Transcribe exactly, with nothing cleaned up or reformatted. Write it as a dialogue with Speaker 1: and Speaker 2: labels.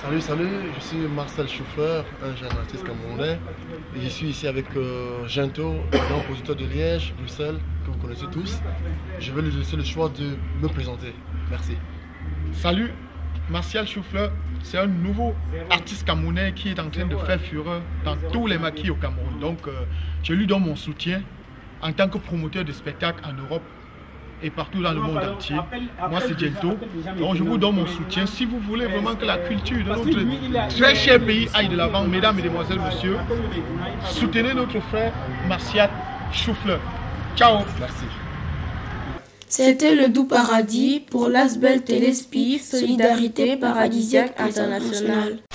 Speaker 1: Salut, salut, je suis Marcel Choufleur, un jeune artiste camerounais. Et je suis ici avec euh, Gento, un compositeur de Liège, Bruxelles, que vous connaissez tous. Je vais lui laisser le choix de me présenter. Merci.
Speaker 2: Salut, Martial Choufleur, c'est un nouveau artiste camerounais qui est en train de faire fureur dans tous les maquis au Cameroun. Donc, euh, je lui donne mon soutien en tant que promoteur de spectacles en Europe et partout dans le monde entier. Moi, c'est Gento. Donc, je vous donne mon soutien. Si vous voulez vraiment que la culture de notre très cher pays aille de l'avant, mesdames, mesdemoiselles, messieurs, soutenez notre frère Martial Choufleur. Ciao.
Speaker 1: Merci.
Speaker 3: C'était le Doux Paradis pour l'Asbel Téléspi, Solidarité Paradisiaque Internationale.